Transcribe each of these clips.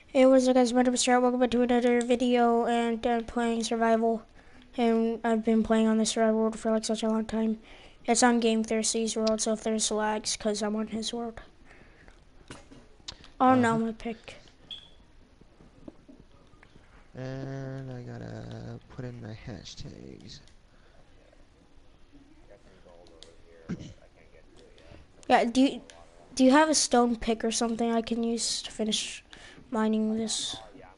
Hey, what's up guys, my name is Trout. Welcome back to another video, and I'm playing survival. And I've been playing on this survival world for like such a long time. It's on Game Thirsty's world, so if there's lags, cause I'm on his world. Oh no, Uh-huh. my pick. And I gotta put in my hashtags. Yeah, do you have a stone pick or something I can use to finish mining this?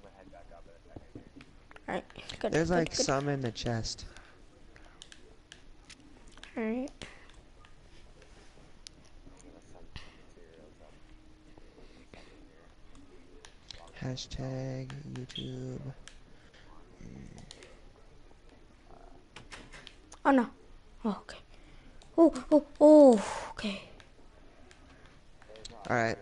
Alright, good, There's good, like good. some in the chest. Alright. Hashtag YouTube. Oh no. Oh, okay. Oh, okay. Alright,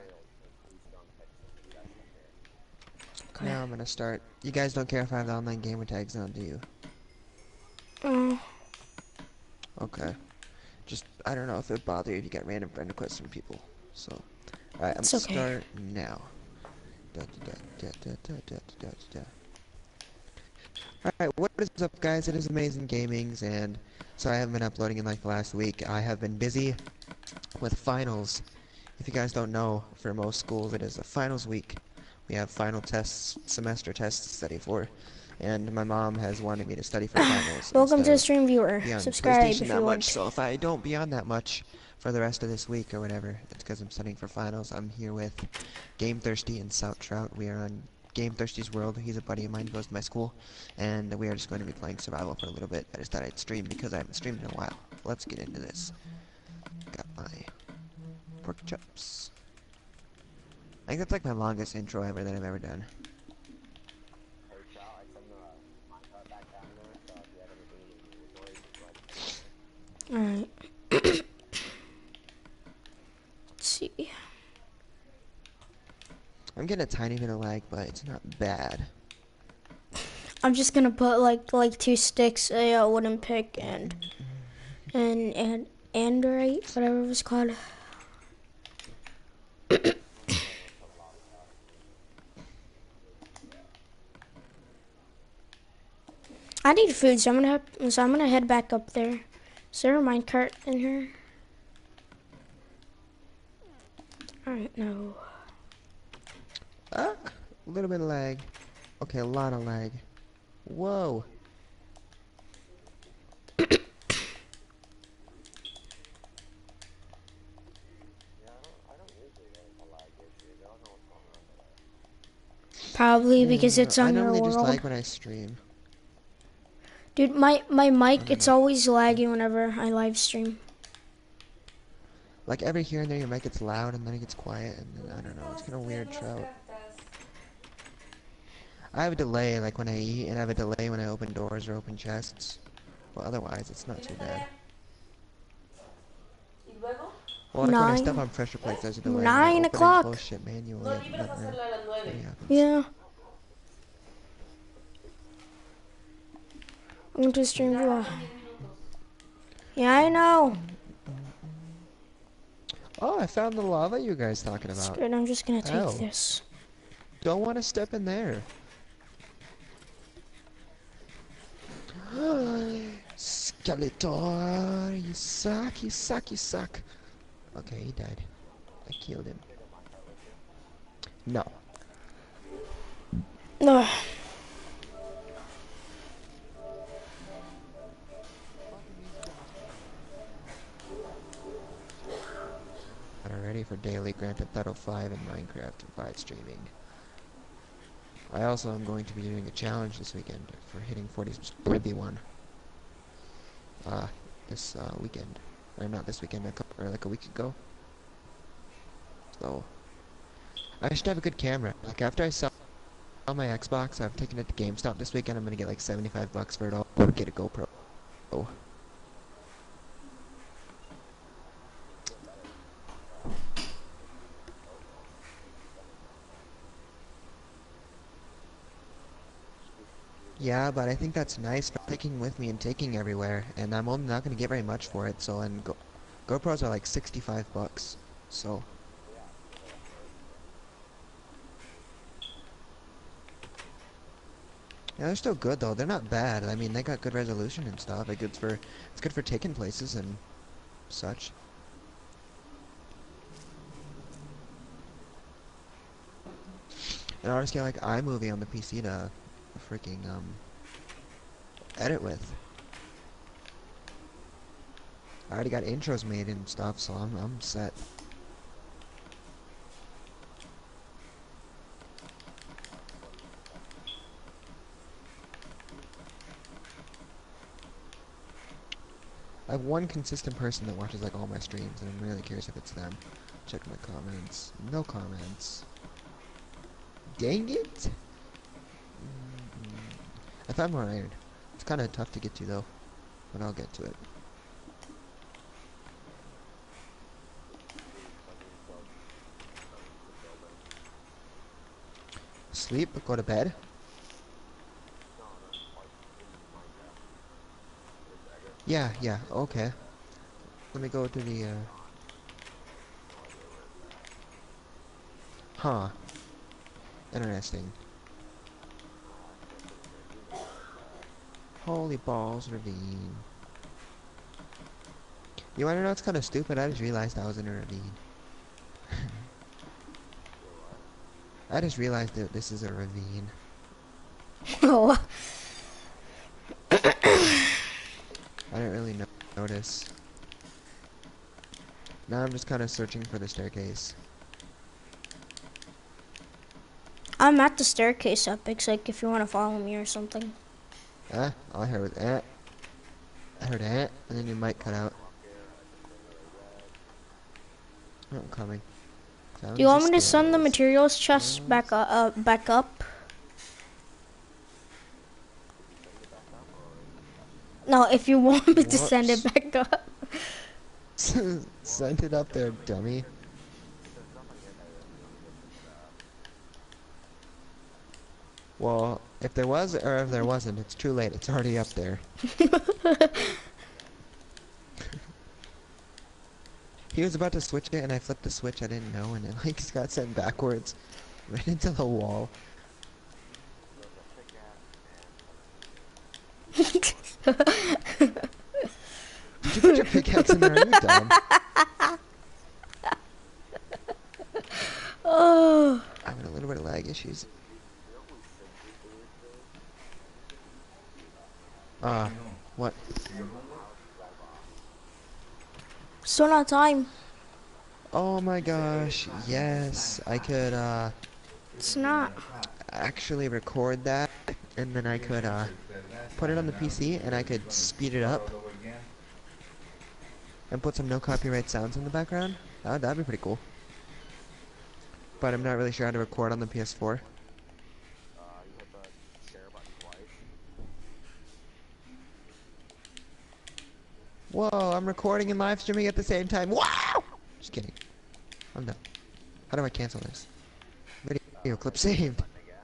Okay. now I'm gonna start. You guys don't care if I have the online gamer tags on, do you? Uh, Okay. Just, I don't know if it bother you if you get random friend requests from people. So, alright, I'm gonna it's okay. start now. Da, da, da, da, da, da, da, da, da. Alright, what is up guys? It is Amazing Gamings, and sorry I haven't been uploading in like the last week. I have been busy with finals. If you guys don't know, for most schools it is a finals week. We have final tests, semester tests to study for, and my mom has wanted me to study for finals Welcome instead to the of stream viewer. be on Subscribe PlayStation if that you much. want. So if I don't be on that much for the rest of this week or whatever, it's because I'm studying for finals. I'm here with Game Thirsty and South Trout. We are on Game Thirsty's world. He's a buddy of mine, goes to my school, and we are just going to be playing survival for a little bit. I just thought I'd stream because I haven't streamed in a while. Let's get into this. Got my pork chops. I think that's like my longest intro ever that I've ever done. Alright. Let's see. I'm getting a tiny bit of lag, but it's not bad. I'm just gonna put like two sticks, a wooden pick, and android, whatever it was called. I need food, so I'm gonna head back up there. Is there a minecart in here? Alright, no. Ah, a little bit of lag. Okay, a lot of lag. Whoa. Probably because it's I on your normally just world. lag when I stream. Dude, my I mic, don't it's know. always lagging whenever I live stream. Like every here and there your mic gets loud and then it gets quiet and then, I don't know, it's kind of weird, Trout. I have a delay like when I eat and I have a delay when I open doors or open chests. Well, otherwise it's not too bad. Well, like when I step Nine. on pressure plates there's a delay. When I 9 open and close o'clock. shit manually, it never really happens. Yeah. I'm going to stream viewer. Yeah, I know. Oh, I found the lava you guys talking about. Screw it, I'm just gonna take Oh, this. don't want to step in there. Skeletor, you suck, you suck, you suck. Okay, he died. I killed him. No. No. I'm ready for daily Grand Theft Auto 5 and Minecraft 5 streaming. I also am going to be doing a challenge this weekend for hitting 40 subscribers. One. This weekend. Or not this weekend, or like a week ago. So, I should have a good camera. Like after I sell my Xbox, I've taken it to GameStop this weekend. I'm gonna get like 75 bucks for it all. Or get a GoPro. Oh. Yeah, but I think that's nice for taking with me and taking everywhere, and I'm only not gonna get very much for it. So, and GoPros are like 65 bucks. So, Yeah, they're still good though. They're not bad. I mean, they got good resolution and stuff. It's good for taking places and such. And honestly, I like iMovie on the PC to freaking edit with. I already got intros made and stuff, so I'm set. I have one consistent person that watches like all my streams, and I'm really curious if it's them. Check my comments. No comments. Dang it! I found more iron. It's kind of tough to get to though, but I'll get to it. Sleep, go to bed. Yeah, yeah, okay. Let me go to the, Huh. Interesting. Holy balls, ravine. You wanna know what's kind of stupid? I just realized I was in a ravine. I just realized that this is a ravine. Oh. I didn't really notice. Now I'm just kind of searching for the staircase. I'm at the staircase epics, like if you want to follow me or something. All I heard was I heard and then your mic cut out. Oh, I'm coming. Do you want me to Sounds send the skills. materials chest back up? No, if you want me to send it Whoops. back up. Sent it up there, dummy. Well, if there was or if there wasn't, it's too late. It's already up there. He was about to switch it, and I flipped the switch. I didn't know, and it like got sent backwards, right into the wall. Did you put your pickaxe in there? Are you dumb? Oh, I'm having a little bit of lag issues. What? still not time. Oh my gosh, yes. I could, It's not. actually record that, and then I could, put it on the PC, and I could speed it up, and put some no copyright sounds in the background. That'd be pretty cool. But I'm not really sure how to record on the PS4. Whoa, I'm recording and live streaming at the same time. Wow! Just kidding. I'm done. How do I cancel this? Video clip saved.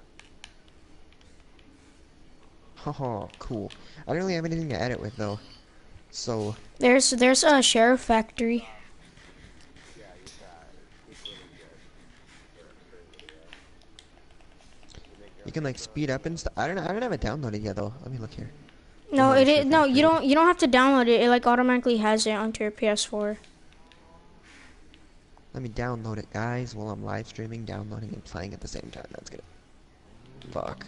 Oh, cool. I don't really have anything to edit with though. So, There's a sheriff factory. you can like speed up and stuff. I don't have it downloaded yet though. Let me look here. No, Download it is, Sheriff no, Factory. you don't have to download it. It like automatically has it onto your PS4. Let me download it, guys, while I'm live streaming, downloading and playing at the same time. That's good. Fuck.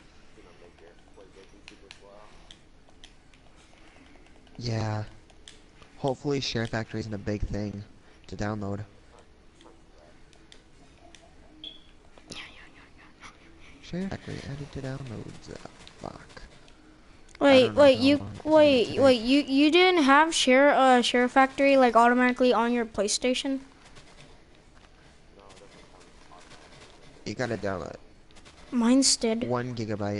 Yeah. Hopefully Share Factory isn't a big thing to download. Share Factory added to downloads. Fuck. Wait, don't know how long it's gonna take. you didn't have share factory like automatically on your PlayStation? You gotta download it. Mine's did. 1 gigabyte.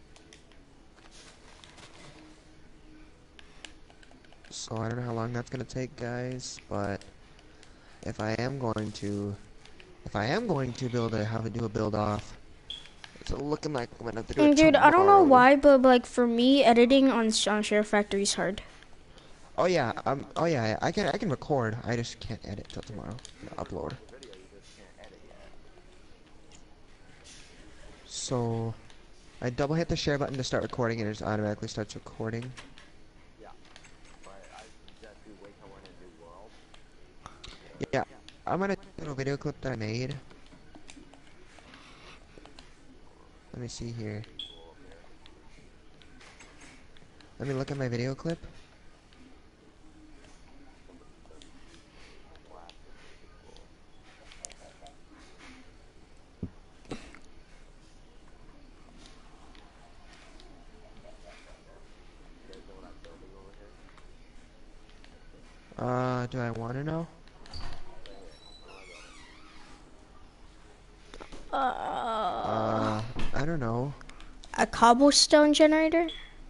So I don't know how long that's gonna take, guys, but if I am going to build it, have it do a build off. It's looking like I'm gonna have to do it Dude, I don't know tomorrow. why, but like for me, editing on Share Factory is hard. Oh yeah, I can record. I just can't edit till tomorrow. Upload. So I double hit the share button to start recording and it just automatically starts recording. Yeah, I'm gonna do a little video clip that I made. Let me see here. Let me look at my video clip. Do I want to know? I don't know. A cobblestone generator?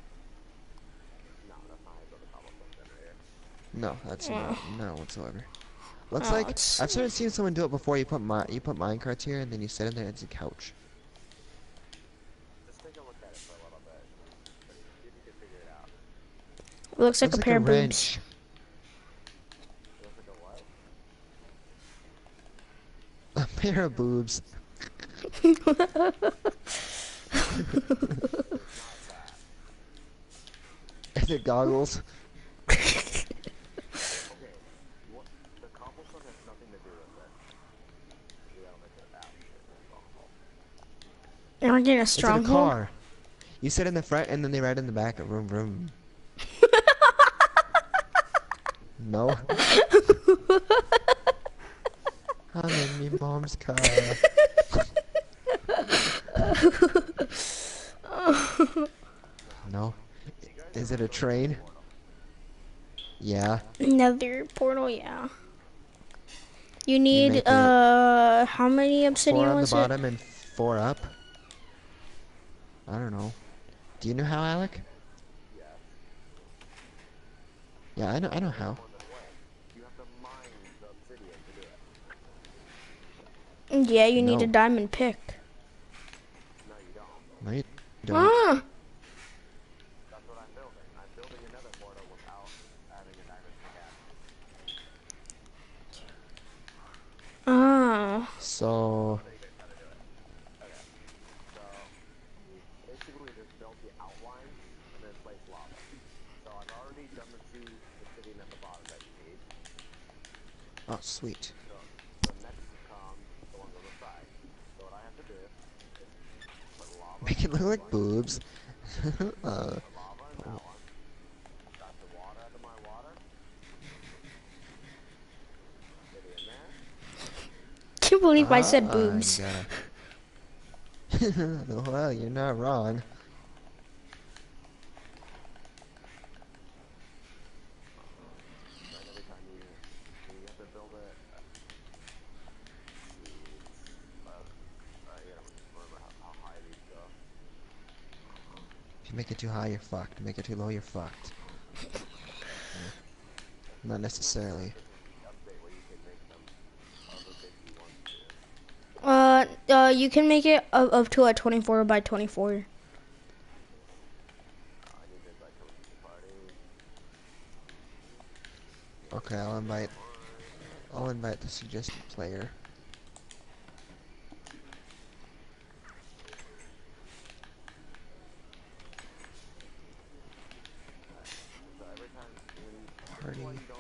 No, that's not whatsoever. Looks Oh, like I've started seeing someone do it before. You put minecarts here and then you sit in there. It's a couch. it looks like a pair of boobs. Wrench. A pair of boobs. Is it goggles? Am I getting a It's in a stronghold? car. You sit in the front and then they ride in the back. Vroom vroom. No. I'm in my mom's car. No. Is it a train? Yeah. Another portal, yeah. You make need, it how many 4 obsidian on the was it? bottom and 4 up? I don't know. Do you know how, Alec? Yeah, I know how. Yeah, you need No. a diamond pick. No, you don't. Ah! Ah. So... Oh, sweet. Make it look like boobs. uh, Can't believe I said boobs. Well, you're not wrong. If you make it too high, you're fucked. Make it too low, you're fucked. Not necessarily. You can make it up to a 24 by 24. Okay, I'll invite the suggested player. Party.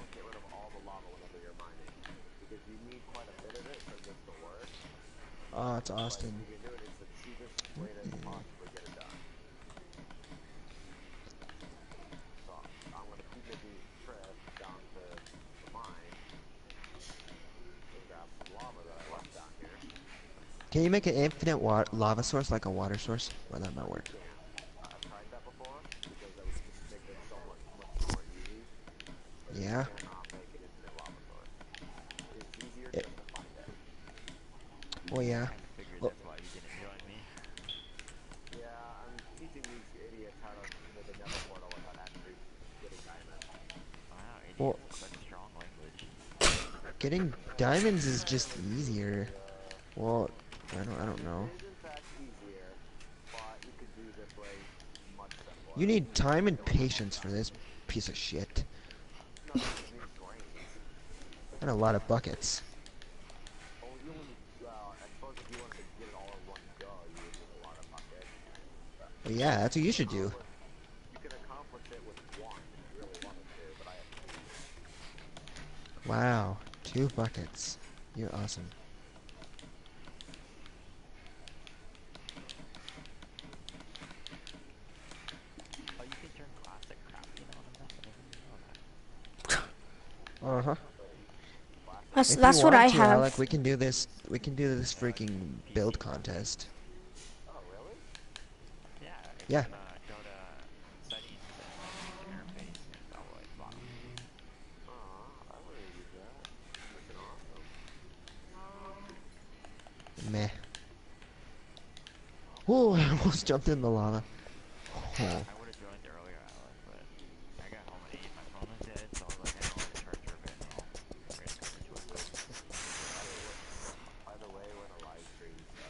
Oh, it's Austin. Can you make an infinite lava source like a water source? Well, that might work. Yeah? It, well, yeah. Well, well, getting diamonds is just easier. Well, I don't know. You need time and patience for this piece of shit. And a lot of buckets. Well, yeah, that's what you should do. You can accomplish it with one if you really wanted to, but I have two. Wow, 2 buckets. You're awesome. Oh, you can turn classic crafting on and that. I didn't know that. Uh-huh. That's If that's you what want I to, have. Alec, we can do this. We can do this freaking build contest. Oh, really? Yeah, if Yeah. you go to settings and user interface and all the way at the bottom. I wouldn't use that. Freaking awesome. Meh. Whoa, I almost jumped in the lava. Oh. I would have joined earlier, Alex, but I got home at 8, my phone was dead, so I was like, I don't want to charge for a bit, and I'll race over to it. By the way, we're in a live stream, so.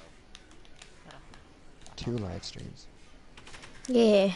2 live streams. Yeah.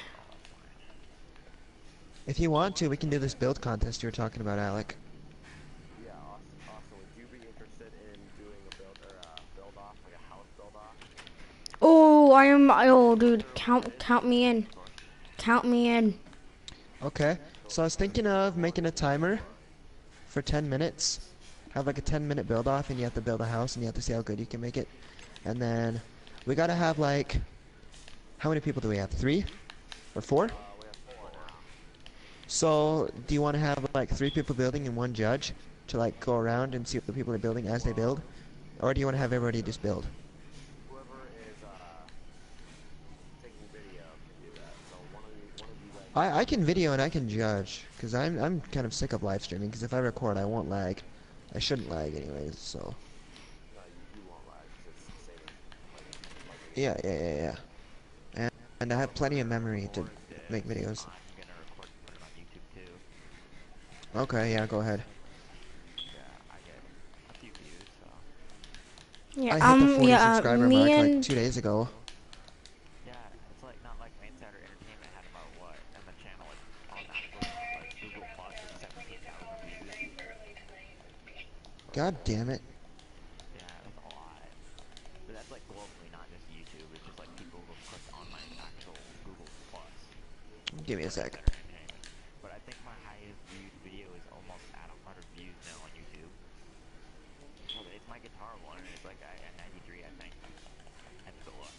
If you want to, we can do this build contest you were talking about, Alec. Yeah, awesome. Would you be interested in doing a build off, like a house build off? Oh, oh, dude, count me in. Count me in. Okay. So I was thinking of making a timer for 10 minutes. Have like a 10-minute build off, and you have to build a house, and you have to see how good you can make it. And then we gotta have like, how many people do we have? 3 or 4? We have 4 now. So do you want to have like 3 people building and 1 judge to like go around and see what the people are building as they build, or do you want to have everybody just build? Whoever is taking video can do that. So one of you guys. I can video and I can judge, because I'm kind of sick of live streaming, because if I record I won't lag. I shouldn't lag anyways, so. You won't lag 'cause it's the same as Yeah. And I have plenty of memory to make videos. I'm gonna record and put it on YouTube too. Okay, yeah, go ahead. Yeah, I get a few views, so. Yeah, I hit the 40 yeah, subscriber me mark like and 2 days ago. Yeah, it's like not like my Insider Entertainment had about what, and the channel is on that like Google Plus is 17,000 views. God damn it. Yeah, that's a lot. But that's like globally, not just YouTube. It's just like people who click on my actual Google Plus. Give me a sec. Insider Entertainment. But I think my highest viewed video is almost at 100 views now on YouTube. It's my guitar one, and it's like at 93, I think. I have to go look.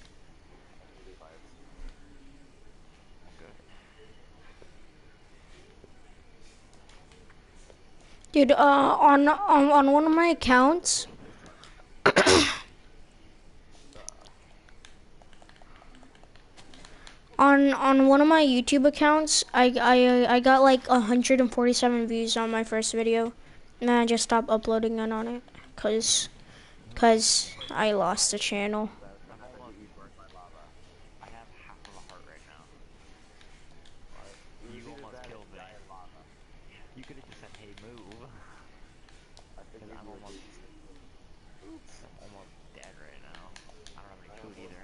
I'm good. dude, on one of my accounts. On one of my YouTube accounts, I got like 147 views on my first video, and then I just stopped uploading it on it, cause I lost the channel. I'm almost I have half of a heart right now. You almost killed me. You could have just said, hey, move. Because I'm almost dead right now. I don't have any food either.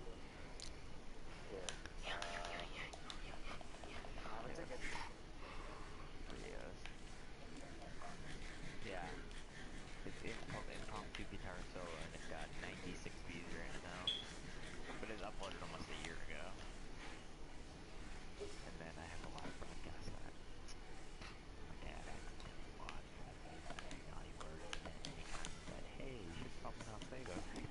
Videos. Yeah. It's called Impromptu Guitar Solo, and it's got 96 views right now. But it was uploaded almost a year ago. And then I have a live broadcast that my dad accidentally watched. Naughty words, and then he kind of said, hey, you should probably not say those things.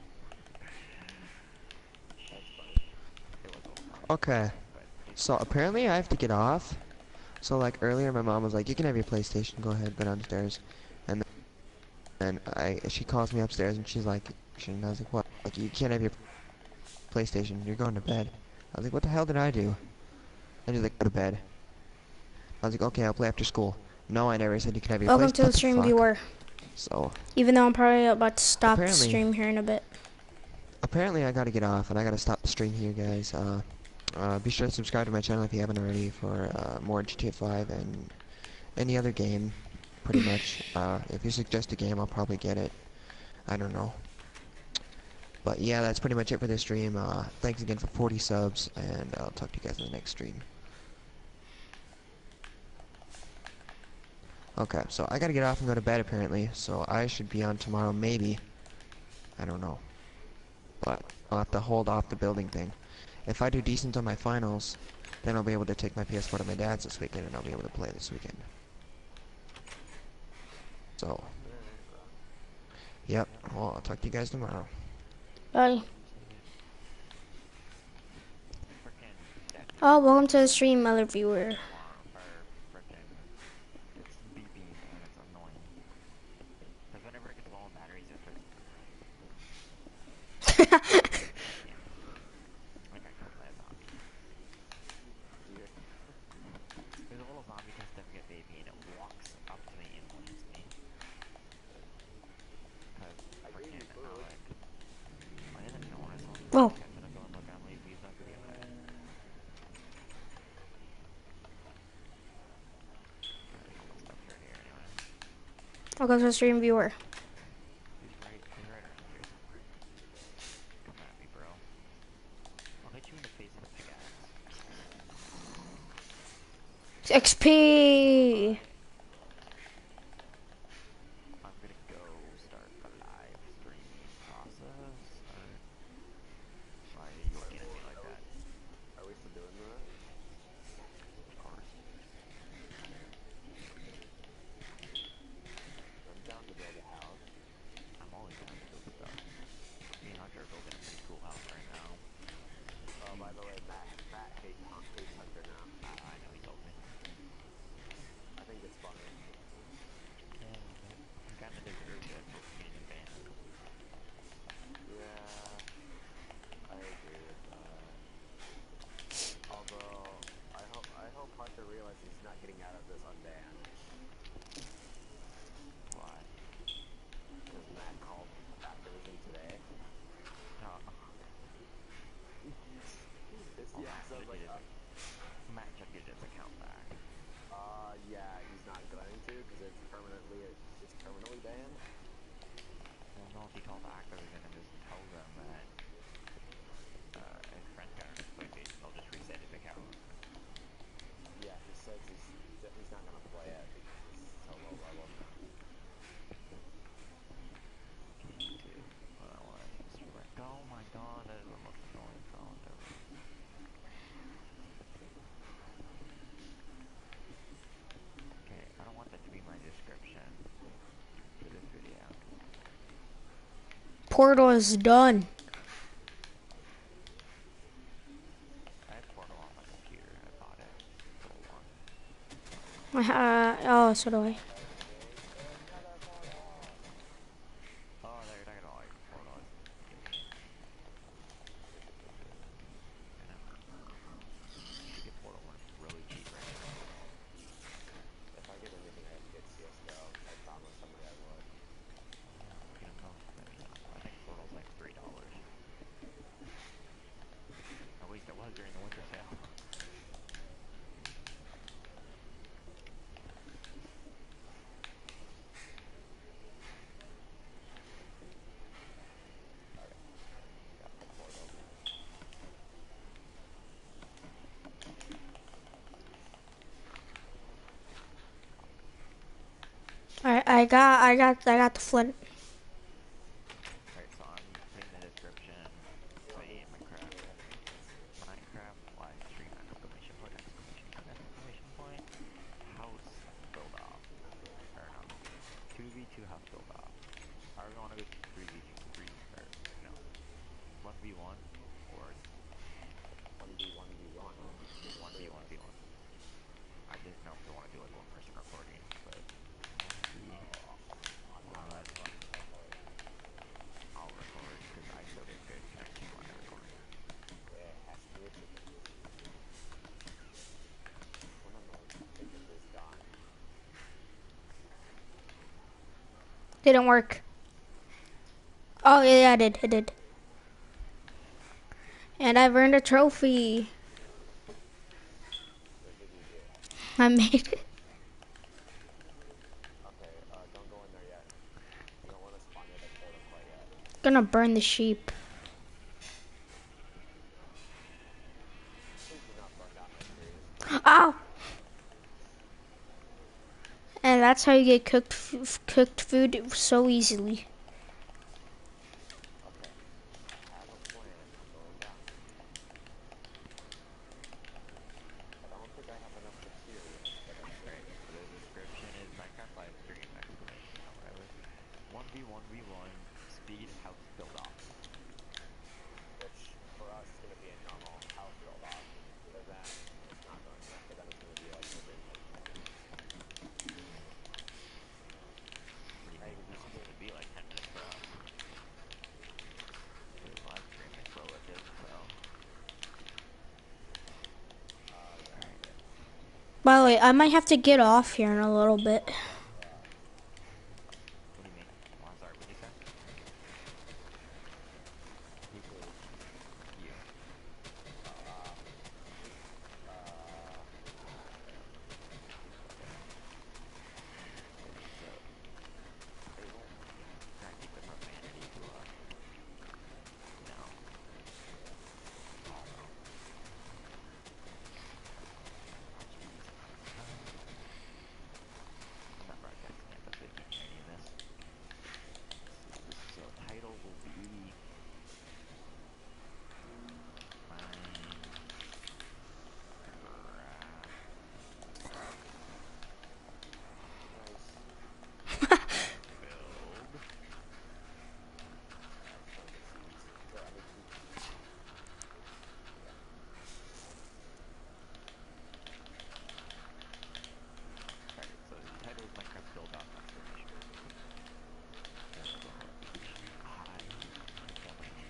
That's funny. It was a little funny. Okay. But So apparently I have to get off. So like earlier my mom was like, you can have your PlayStation, go ahead, go downstairs. And then she calls me upstairs and she's like, and I was like, what? Like, you can't have your PlayStation, you're going to bed. I was like, what the hell did I do? And she's like, go to bed. I was like, okay, I'll play after school. No, I never said you can have your PlayStation. Welcome to the stream, viewer. So, Even though I'm probably about to stop the Apparently- stream here in a bit. apparently I gotta get off and I gotta stop the stream here, guys. Be sure to subscribe to my channel if you haven't already for more GTA 5 and any other game, pretty much. If you suggest a game, I'll probably get it. I don't know. But yeah, that's pretty much it for this stream. Thanks again for 40 subs, and I'll talk to you guys in the next stream. Okay, so I gotta get off and go to bed apparently, so I should be on tomorrow, maybe. I don't know. But I'll have to hold off the building thing. If I do decent on my finals, then I'll be able to take my PS4 to my dad's this weekend, and I'll be able to play this weekend. So, yep. Well, I'll talk to you guys tomorrow. Bye. Frickin' that Oh, welcome to the stream, other viewer. alarm or frickin' it's beeping and it's annoying. Cause whenever it gets low on batteries, it starts. Like I killed that zombie. There's a little zombie test to get baby and it walks up to me and leaves me. Cause frickin' Alec. Why didn't no one I saw the Whoa. I'm gonna go and look at him, he's not gonna get mad. Alright, all my stuff's right here anyway. Welcome to the stream, viewer. He's right around here somewhere. Come at me, bro. I'll hit you in the face with a pickaxe. XP. I'm gonna go start a live streaming process. Why are you looking at me like that? Are we still doing that? Of course. I'm down to build a house. I'm always down to build stuff. Me and Hunter are building a pretty cool house right now. Oh, by the way, Matt hates Hunter now. I know he told me. I think it's funny. Yeah, he kinda deserves it for being a fan. Yeah, I agree with that. Although, I hope Hunter realizes he's not getting out of this unbanned. Why? Because Matt called Activision today. No, Yeah, so I was like, Matt should get his account back. yeah, he's not going to because it's permanently banned. Well, no, if he calls Activision and just tells them that his friend got an exploitation, they'll just reset his account. Yeah, he says he's not gonna play it because it's so low level now. Oh my god, that is the most annoying sound ever. Okay, I don't want that to be my description for this video. Portal is done. I have Portal on my computer, I bought it. Full one. Oh, so do I. Oh, they're talking about like Portal is giving me. You know? You should get Portal when it's really cheap right now. If I get anything, I get CSGO. I promised somebody I would. Get them both. I think Portal's like $3. At least it was during the winter sale. Got the Portal. Alright, I got the flint. Alright, so I'm putting the description. So Minecraft. Minecraft live stream exclamation point, exclamation point, exclamation point. House build off. Or no. 2v2 house build off. Are we wanna go 3v3 or no? 1v1 or 1v1v1. 1v1v1. I didn't know if we wanna do like one person recording, but I'll record because I still get good connection when I record. Yeah, it has to be a chicken. When I'm like, chicken is gone. Didn't work. Oh, yeah, it did. And I've earned a trophy. What did you do? I made it. Okay, don't go in there yet. You don't want to spawn near the portal quite yet. Gonna burn the sheep. Please do not burn down my trees. Ow! And that's how you get cooked food so easily. Okay. I have a plan. I'm going down. By the way, I might have to get off here in a little bit. What do you mean? Oh, I'm sorry, what'd you say? You. So, try and keep the profanity to a, you know, small amount. Oh, jeez. I'm not broadcasting it, but they can't hear any of this. Let's see. So, title will be Minecraft build. Alright, so the title is Minecraft build off exclamation point. Then we'll go hi family.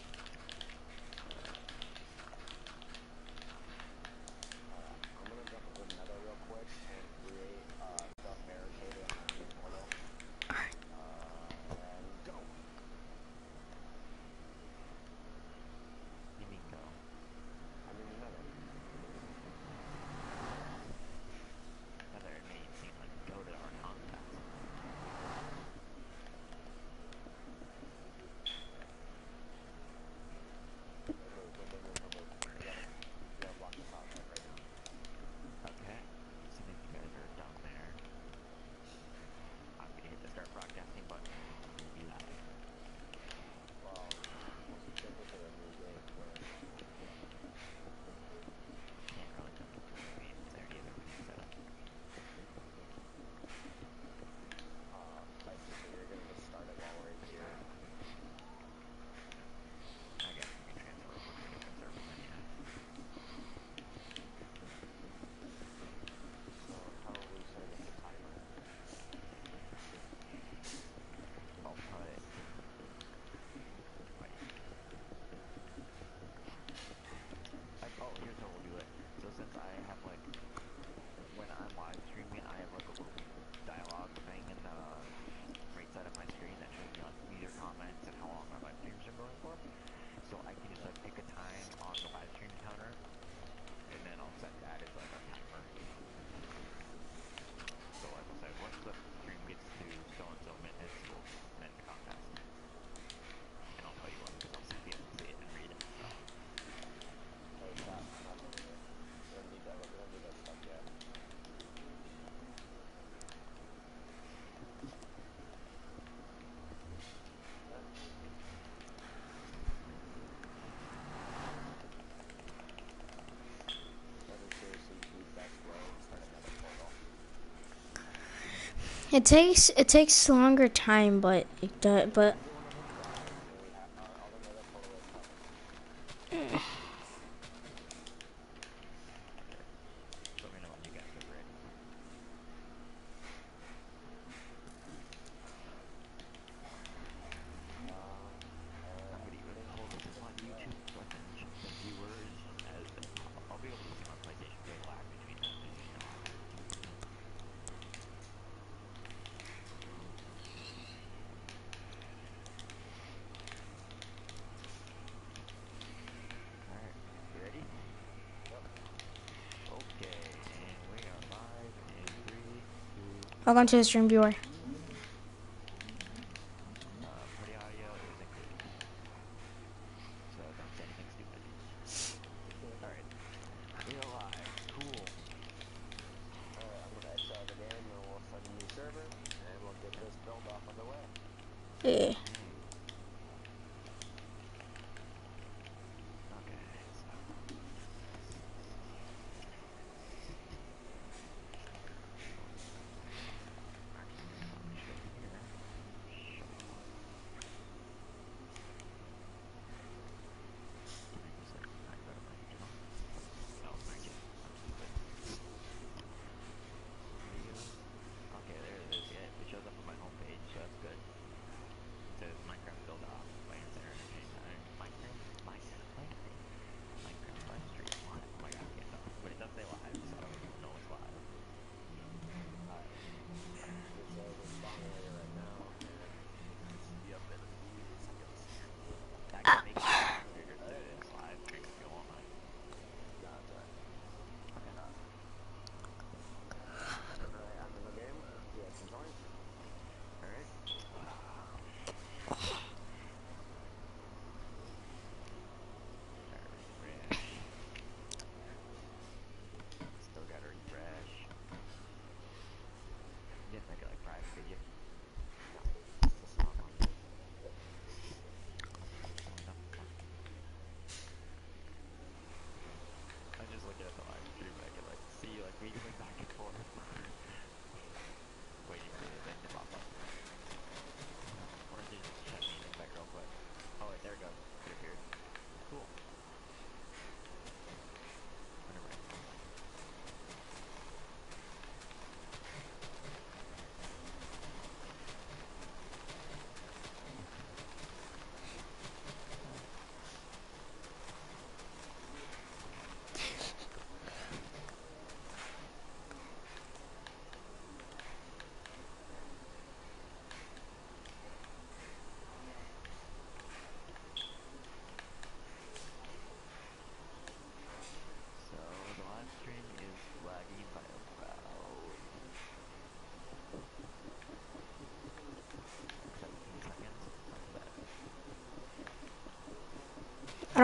I'm gonna jump into the nether real quick and create stuff barricaded on my new portal. And go! You mean go? I'm in the nether. Rather it made it seem like go to our contest. We gotta block this out right now. Okay. So if you guys are down there, I'm gonna hit the start broadcasting button and we'll be live. Well, once we jump into the new game first. Can't really jump into a new game because I already have everything set up. I see, so you're gonna just start it while we're in here. I guess we can transfer over to a different server then, yeah. So how are we setting up the timer? I'll put, wait. Oh, here's how we'll do it. So since I have like, when I'm live streaming, I have like a little dialogue thing in the right side of my screen that shows me like user comments and how long my live streams are going for. So I can just like pick a time on the live stream counter, and then I'll set that as like our timer. So like we'll say once the stream gets to so and so minutes, we'll end the contest. And I'll tell you when because I'll be able to see it and read it. So Hey, stop. I'm not done with it. We don't need that. We don't need that stuff yet. That is seriously the best way to start another portal. It takes longer time, but it does. But I'm doing it as well. Our other nether portal is coming. okay. So let me know when you guys are ready. I'm gonna even Everything pull this up on is YouTube so I can show the viewers as I'll be able to see my PlayStation play lag between messages, you know. Alright, you ready? Yep. Okay, and we are live in 3, 2, I'll go into the 1. stream viewer. Party audio is included. So don't say anything stupid. Alright, we are live. Cool. Alright, I'm gonna exit out of the game and we'll start a new server and we'll get this build off underway. Yeah. Okay. Okay, so actually I'll probably show here. Show. Can I just like not go to my channel? No, I can't. I'm stupid. Videos. Okay, there it is. Yeah, it shows up on my homepage, so that's good. It says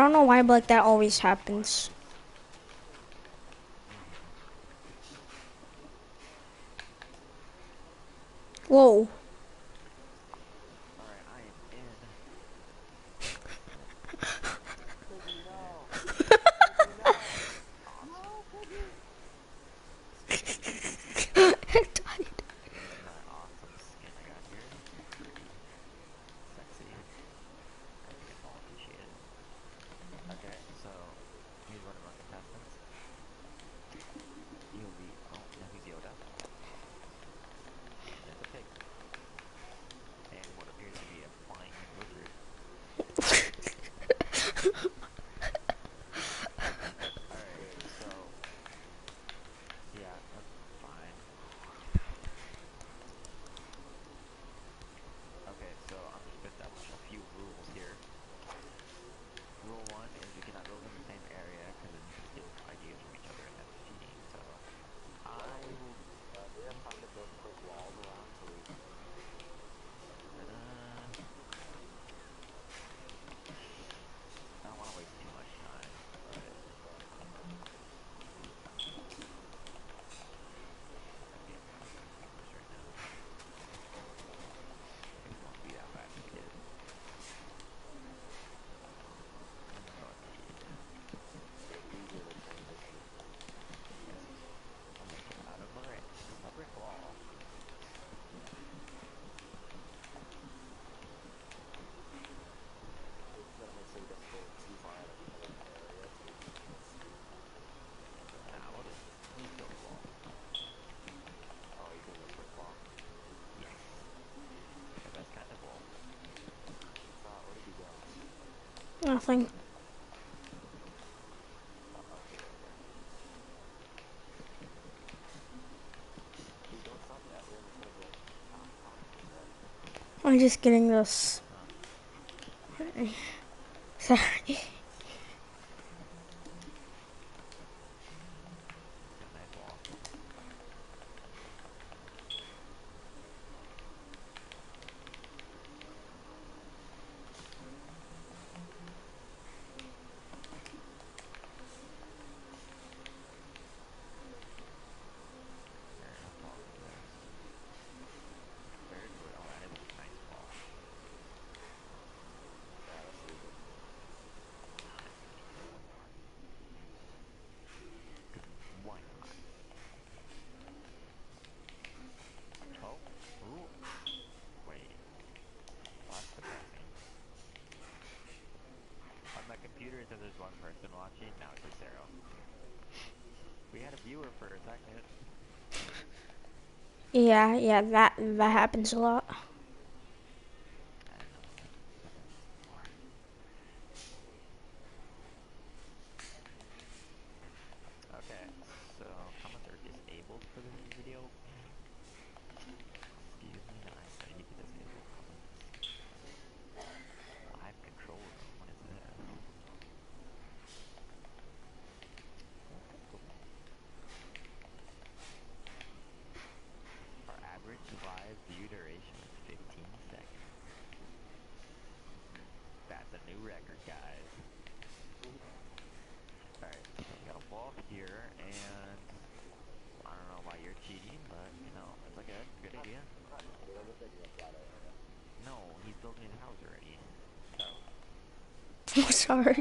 don't know why, but like that always happens. Whoa. Alright, I am in. Piggy, no! Piggy, no! No, Piggy! Here's my awesome skin I got here. Pretty sexy. I think it's all appreciated. Okay, so here's one of our contestants. He'll be. Oh, no, he's Yoda. And it's a pig. And what appears to be a flying lizard. Alright, so. Yeah, that's fine. Okay, so I'm just gonna establish a few rules here. Rule 1 is we cannot build in the same area because then you can steal ideas from each other and that's cheating. So I will. Do we have time to build quick walls around so we... I don't want to waste too much time, but I'm getting custom creepers right now. It won't be that bad if we did. Go ahead. It's easier to transition. Yes. I'll make it out of a brick wall. We just gotta make sure we don't go too far out of each other's area so we can still see. Nah, we'll just build a wall. Oh, you doing a brick wall? Yes. Because that's kind of cool. Where did you go? Nothing. Oh, okay, right there. Dude, don't stop yet. We're almost gonna go top for a sec. I'm just getting this. Huh. Sorry. It's got a nice wall. Alright, how tall is this? Third wood. Oh, that is a nice wall. Yeah, let's leave it. I think we need to build one more. Because why not? Oh. Ooh. Wait. Well, that's depressing. On my computer it says there's one person watching, now it says 0. We had a viewer for a second. Yeah, that happens a lot. I don't know what that is for. Okay, so comments are disabled for this video. Excuse me, I need to disable comments. Live control room, what is this? Okay, cool. Our average live view duration is 15 seconds. That's a new record, guys. Alright, so we got a wall here, and I don't know why you're cheating, but, you know, it's like a good idea. Dude, I'm just making a flat area. No, he's building his house already. So, I'm sorry.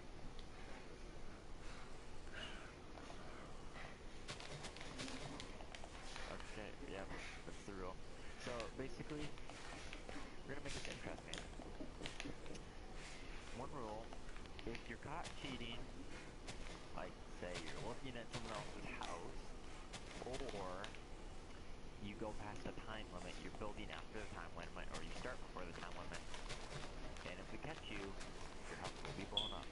okay, yeah, that's the rule. So, basically, we're gonna make this interesting. One rule, if you're caught cheating, like, say you're looking at someone else's house, or you go past the time limit, you're building after the time limit, or you start before the time limit, and if we catch you, your house will be blown up.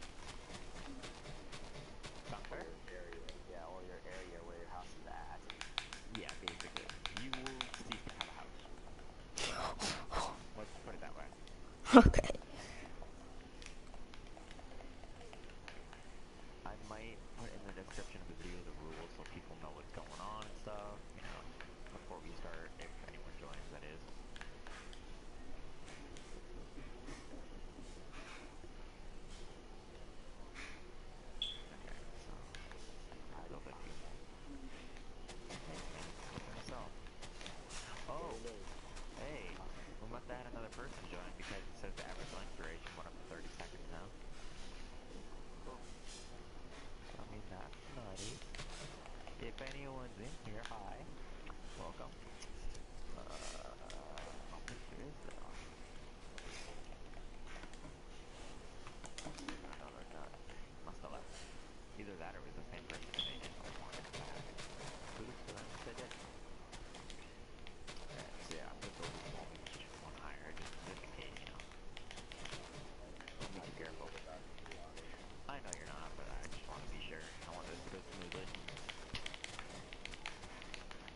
Sound Or fair? your area. Yeah, or your area where your house is at. Yeah, basically. You will cease to have a house. Let's put it that way. Okay. I might put in the description of the video the rules so people know what's going on and stuff, you know, before we start, if anyone joins, that is. everyone's in here. Hi. Welcome. I don't think there is though. No, there's not. Must have left. Either that or it was the same person and they didn't want it back. Boost for them if they did. Alright, so yeah, I'm gonna build this wall just one higher, just in case, you know. Be careful. I know you're not, but I just want to be sure. I want this to go smoothly.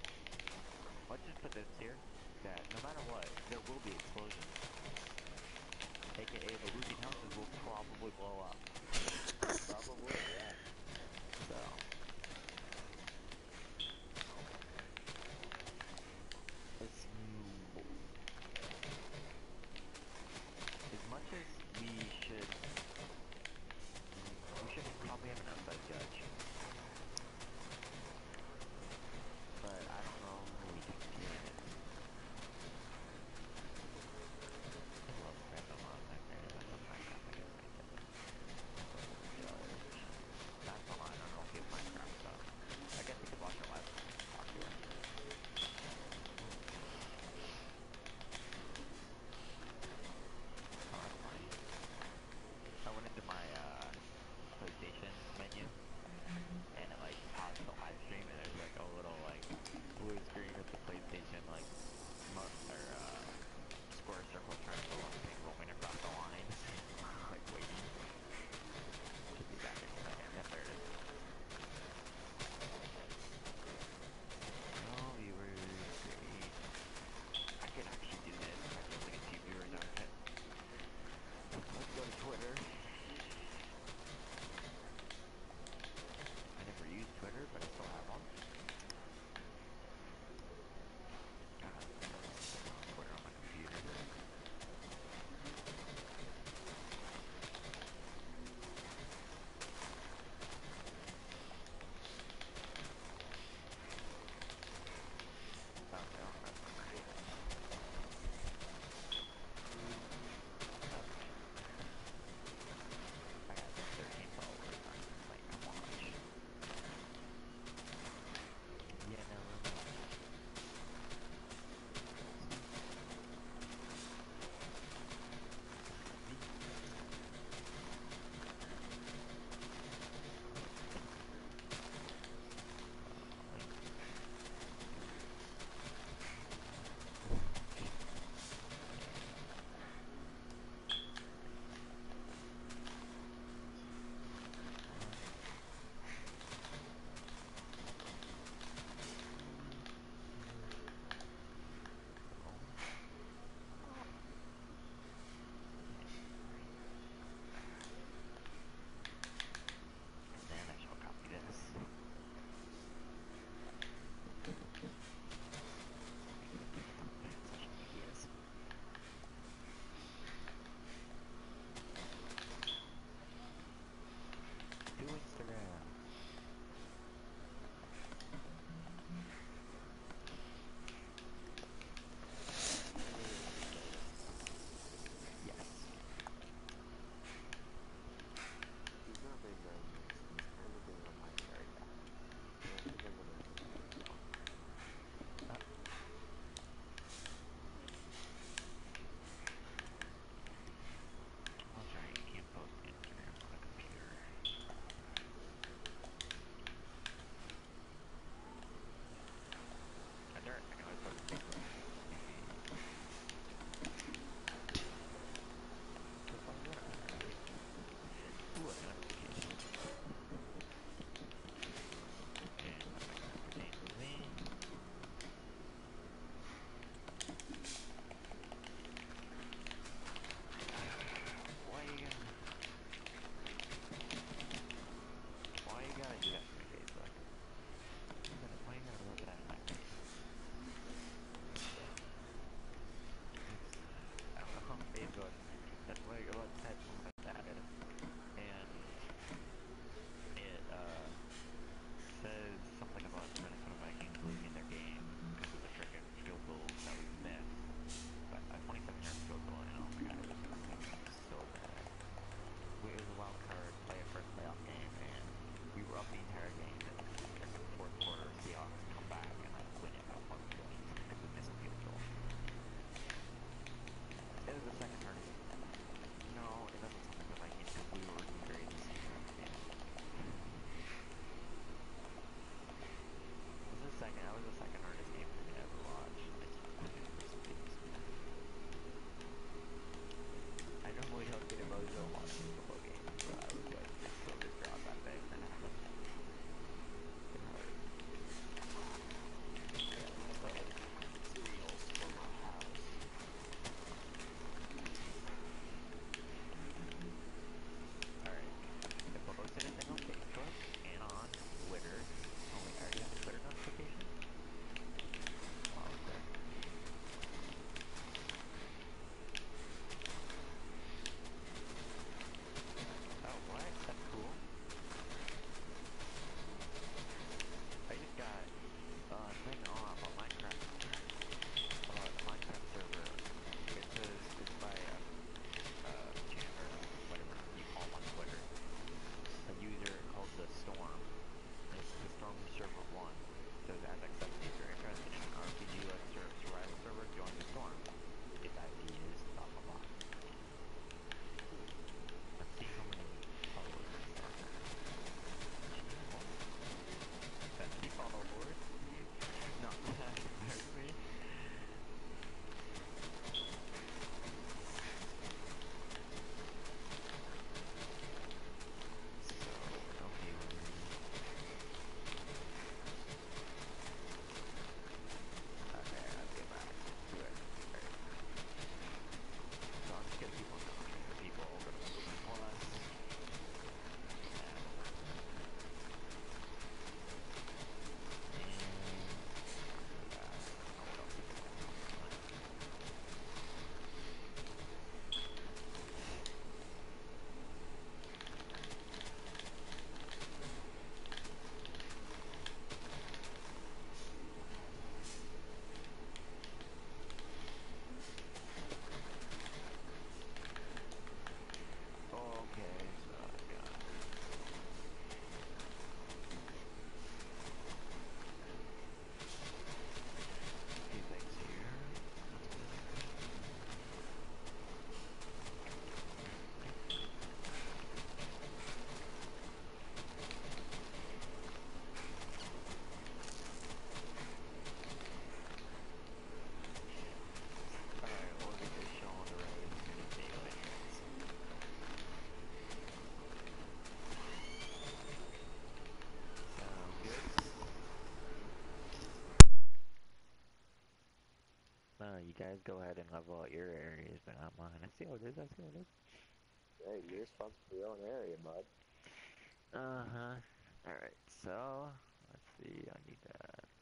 guys go ahead and level out your areas, but not mine. I see how it is, I see how it is. Hey, you're responsible for your own area, bud. Uh-huh. Alright, so, let's see, I need to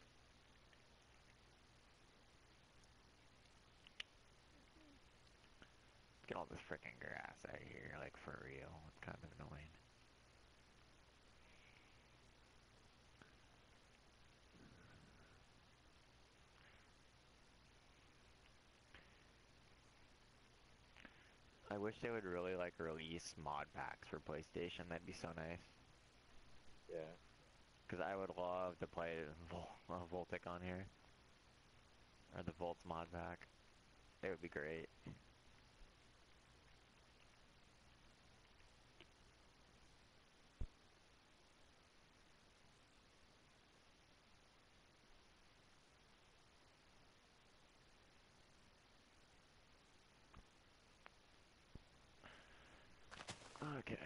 get all this freaking grass out of here, like, for real. It's kind of annoying. I wish they would really, like, release mod packs for PlayStation. That'd be so nice. Yeah. Because I would love to play Voltic on here. Or the Volts mod pack. It would be great. Okay.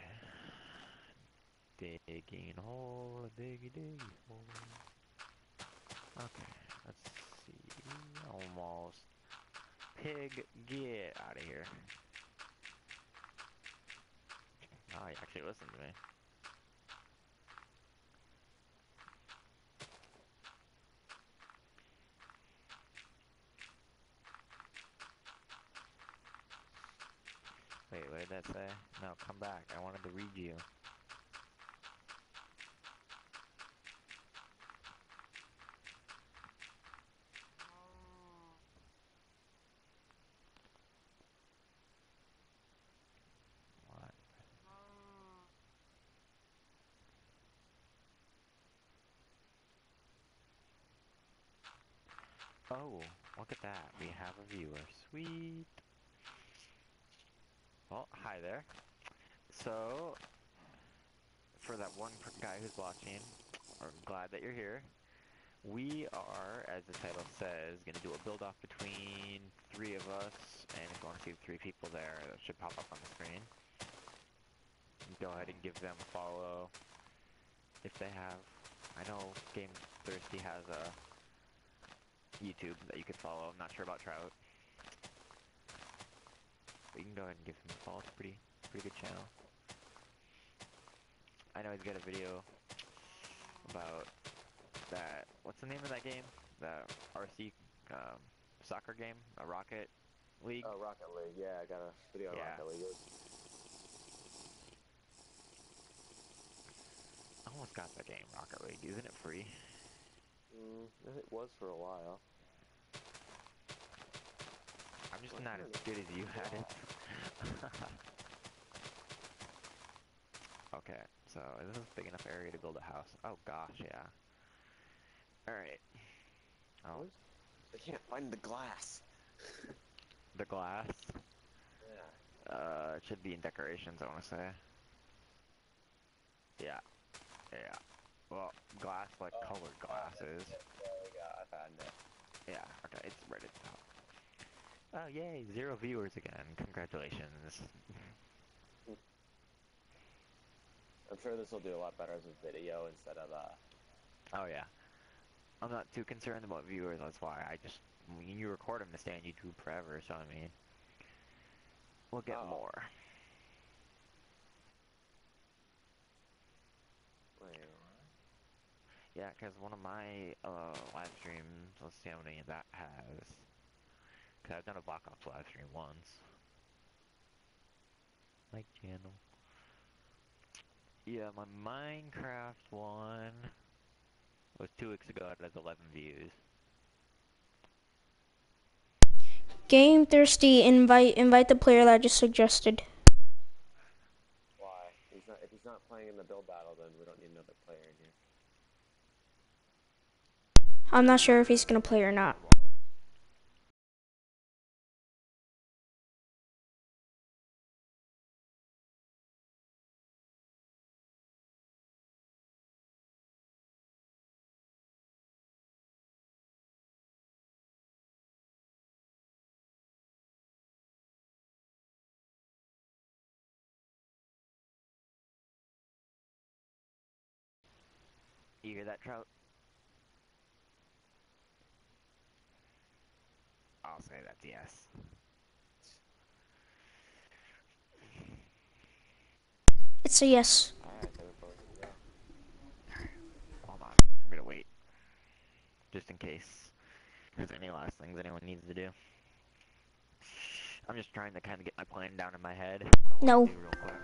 Digging hole, diggy hole. Okay, let's see. Almost. Pig, get out of here. Oh, you actually listened to me. Wait, what did that say? No, come back. I wanted to read you. What? Oh, look at that. We have a viewer. Sweet. Well, hi there. So, for that one guy who's watching, we're glad that you're here. We are, as the title says, going to do a build-off between 3 of us, and if you want to see the 3 people there, that should pop up on the screen. Go ahead and give them a follow if they have. I know Game Thirsty has a YouTube that you could follow. I'm not sure about Trout. But you can go ahead and give him a follow. It's a pretty good channel. I know he's got a video about that. What's the name of that game? The RC soccer game? A Rocket League? Oh, Rocket League. Yeah, I got a video on Yeah. Rocket League. I almost got that game, Rocket League. Isn't it free? It was for a while. I'm just not as good as you at it. Okay, so this is a big enough area to build a house. Oh gosh, yeah. Alright. Oh, I can't find the glass. the glass. Yeah. It should be in decorations, I want to say. Yeah. Yeah. Well, glass like colored glasses. There we go. I found it. Yeah, okay, it's right at the top. Oh, yay, 0 viewers again. Congratulations. I'm sure this will do a lot better as a video instead of Oh, yeah. I'm not too concerned about viewers, that's why. I mean, you record them to stay on YouTube forever, so I mean, we'll get more. Wait, Yeah, because one of my live streams, let's see how many that has. Because I've done a Black Ops live stream once. My channel. Yeah, my Minecraft one was 2 weeks ago. It has 11 views. Game Thirsty, invite the player that I just suggested. why? If he's not playing in the build battle, then we don't need another player in here. I'm not sure if he's gonna play or not. You hear that, Trout? Oh, say that's yes. It's a yes. Alright, so we're both to go. Hold on. I'm gonna wait. Just in case there's any last things anyone needs to do. I'm just trying to kind of get my plan down in my head. What I No. want to do real quick.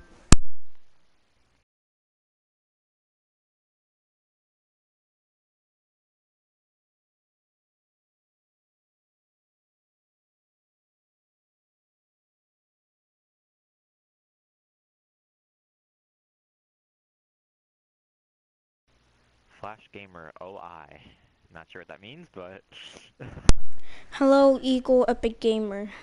Flash Gamer OI. Not sure what that means, but Hello, Eagle Epic Gamer.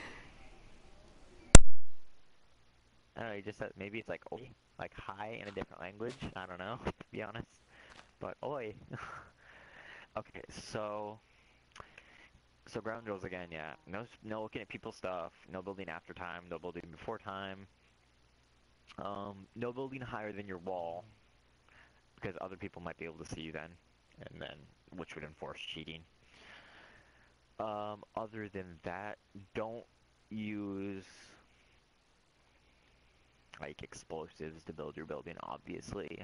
I don't know, he just said maybe it's like oi, like hi in a different language. I don't know, to be honest. But oi. Okay, so ground drills again, yeah. No looking at people's stuff, no building after time, no building before time. No building higher than your wall, because other people might be able to see you then, and then which would enforce cheating. Other than that, don't use like explosives to build your building, obviously.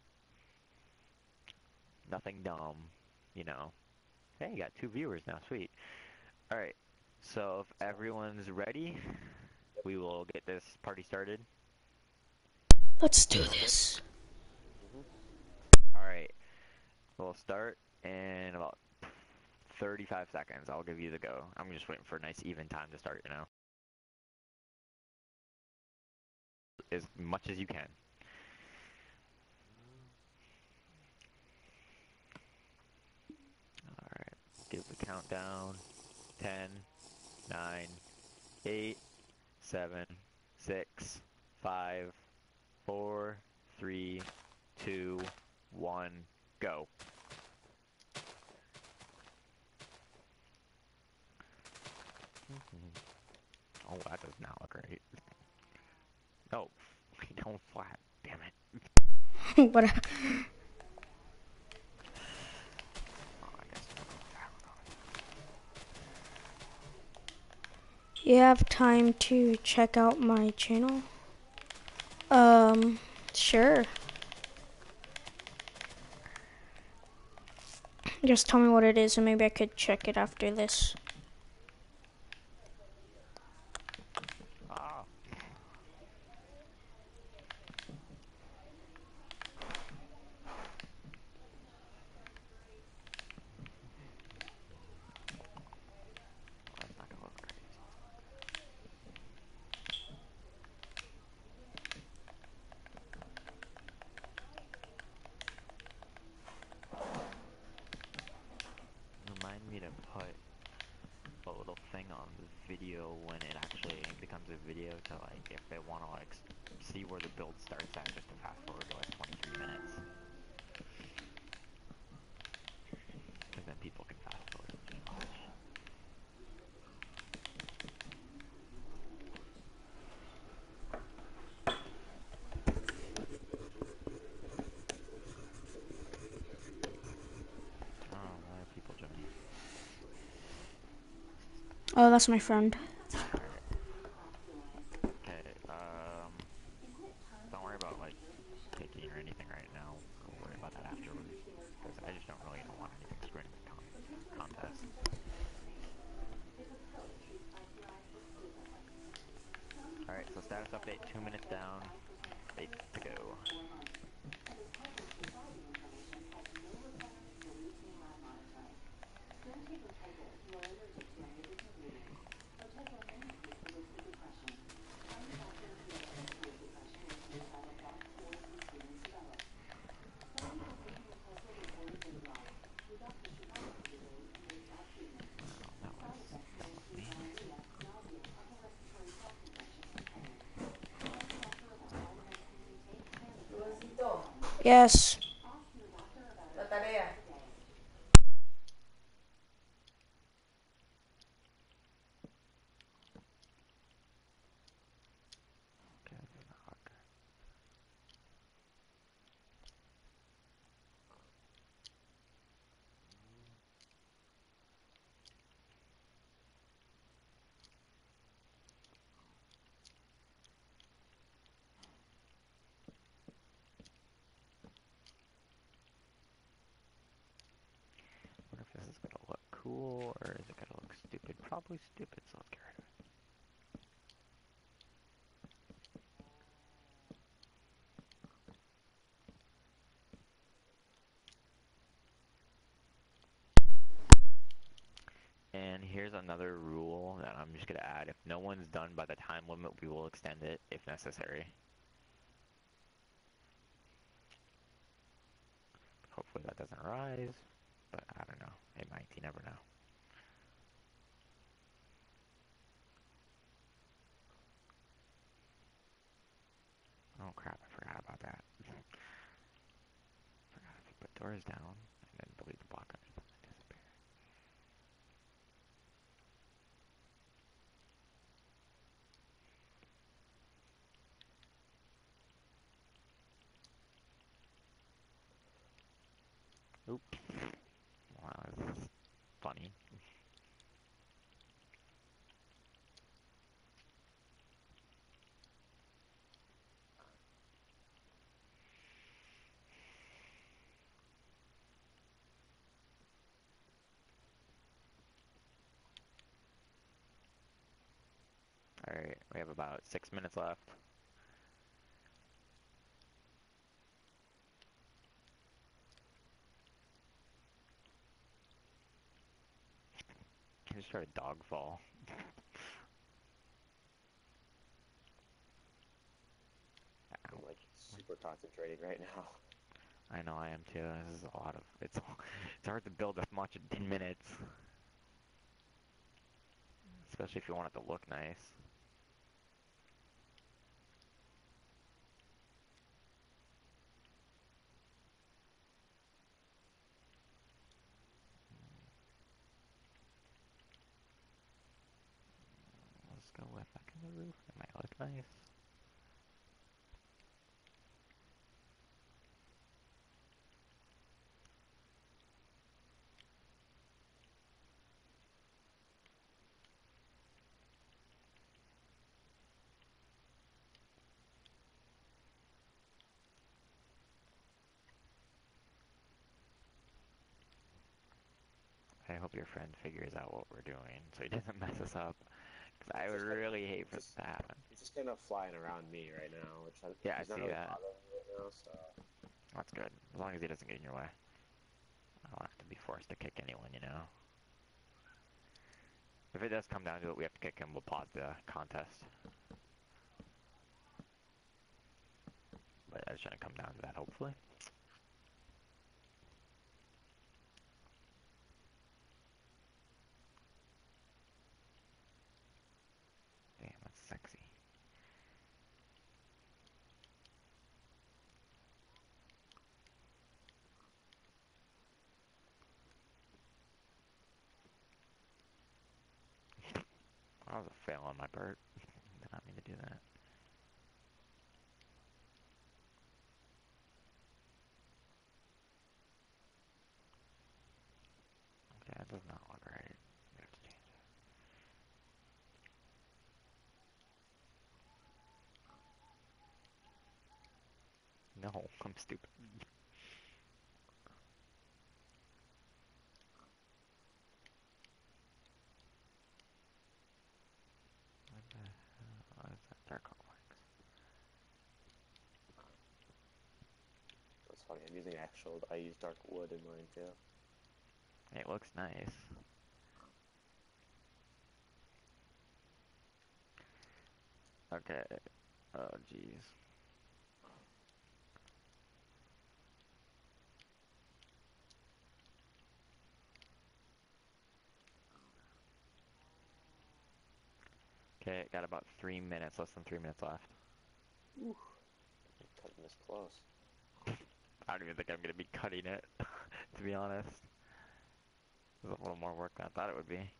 Nothing dumb, you know. Hey, you got 2 viewers now, sweet. Alright, so if everyone's ready, we will get this party started. Let's do this. Alright, we'll start in about 35 seconds. I'll give you the go. I'm just waiting for a nice even time to start, you know. As much as you can. Alright, give the countdown. 10, 9, 8, 7, 6, 5, 4, 3, 2, 1, go. Oh, that does not look right. No, don't flat. Damn it. What? Oh, I guess I'm gonna go You have time to check out my channel? Sure. Just tell me what it is and maybe I could check it after this. Ah. Oh, that's not gonna look right. Remind me to put a little thing on the video when it actually becomes a video to like if they want to like see where the build starts at, just to fast forward to like 23 minutes. Because then people can fast forward and just watch. Oh, why are people joining? Oh, that's my friend. Alright. Okay, don't worry about like picking or anything right now. We'll worry about that afterwards. Because I just don't want anything screwing with the contest. Alright, so status update, 2 minutes down, 8 to go. Oh, that was me. Yes. Okay, fuck. cool, or is it gonna look stupid? Probably stupid, so let's get rid of it. And here's another rule that I'm just gonna add. If no one's done by the time limit, we will extend it if necessary. Hopefully that doesn't rise, but I don't know. It might, you never know. Oh crap, I forgot about that. Forgot if you put doors down and then delete the block underneath them, they disappear. Oops. Wow, this is funny. Alright, we have about 6 minutes left. I just heard a dog fall. I'm Ow. like super concentrating right now. I know I am too. This is a lot of it's hard to build this much in 10 minutes. Especially if you want it to look nice. Let's go with back in the roof. It might look nice. I hope your friend figures out what we're doing so he doesn't mess us up. Because I would really hate for this to happen. He's just kind of flying around me right now, which Yeah, I he's not see really that. bothering me right now, so. That's good. As long as he doesn't get in your way. I don't have to be forced to kick anyone, you know? If it does come down to it, we have to kick him, we'll pause the contest. But it shouldn't come down to that, hopefully. Damn, that's sexy. That was a fail on my part. Did not mean to do that. Okay, that does not look right. We have to change it. No, I'm stupid. What the hell is that? Dark Oak Wax. That's funny, I use dark wood in mine too. It looks nice. Okay. Oh, jeez. Okay, got about 3 minutes, less than 3 minutes left. Ooh, I'm cutting this close. I don't even think I'm gonna be cutting it, to be honest. There's a little more work than I thought it would be.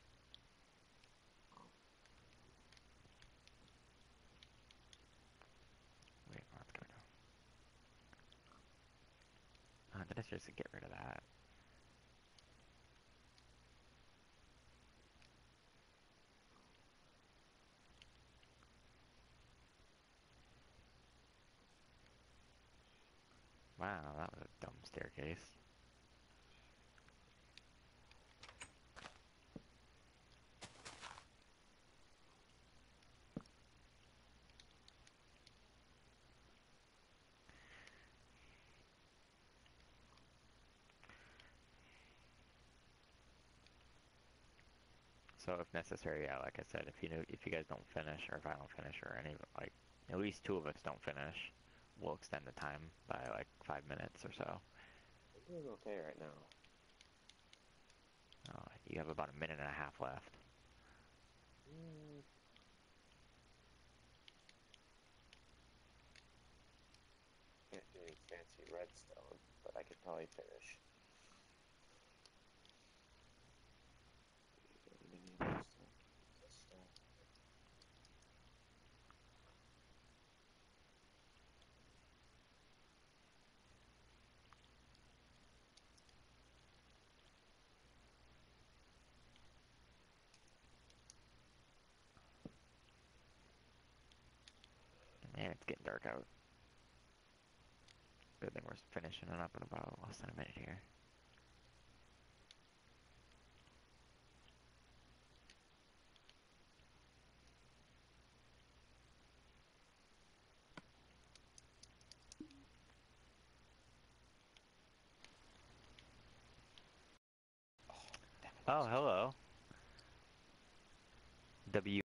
Wait, oh, that's gonna go. Did I seriously get rid of that? Wow, that was a dumb staircase. So if necessary, yeah, like I said, if you guys don't finish, or if I don't finish, or any, like, at least two of us don't finish, we'll extend the time by like 5 minutes or so. I'm doing okay right now. You have about a minute and a half left. Mm. Can't do any fancy redstone, but I could probably finish. Mini redstone. This stuff. Man, it's getting dark out. Good thing we're finishing it up in about less than a minute here. Oh, hello. W